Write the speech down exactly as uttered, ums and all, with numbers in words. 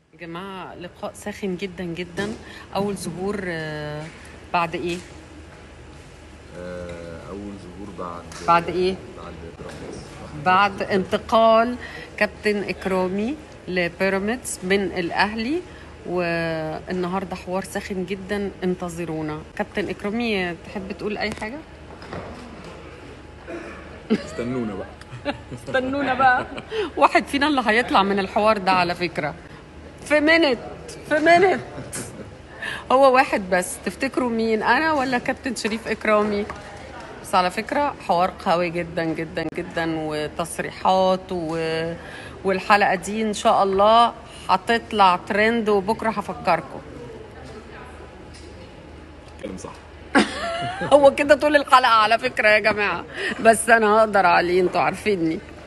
يا جماعة لقاء ساخن جدا جدا. أول ظهور آه، بعد إيه؟ آه، أول ظهور بعد بعد إيه؟ بعد بيراميدز. بعد انتقال كابتن إكرامي لبيراميدز من الأهلي. والنهاردة حوار ساخن جدا، انتظرونا. كابتن إكرامي، تحب تقول أي حاجة؟ استنونا بقى. استنونا بقى. واحد فينا اللي هيطلع من الحوار ده على فكرة، في منت في منت. هو واحد بس، تفتكروا مين؟ أنا ولا كابتن شريف إكرامي؟ بس على فكرة حوار قوي جدا جدا جدا، وتصريحات و... والحلقة دي إن شاء الله هتطلع ترند، وبكرة هفكركم. اتكلم صح. هو كده طول الحلقة على فكرة يا جماعة، بس أنا هقدر عليه، انتوا عارفيني.